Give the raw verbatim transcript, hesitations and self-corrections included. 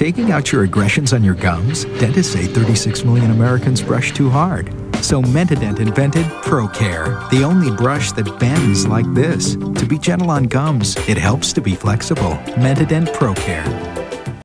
taking out your aggressions on your gums? Dentists say thirty-six million Americans brush too hard. So Metadent invented ProCare, the only brush that bends like this. To be gentle on gums, it helps to be flexible. Metadent ProCare.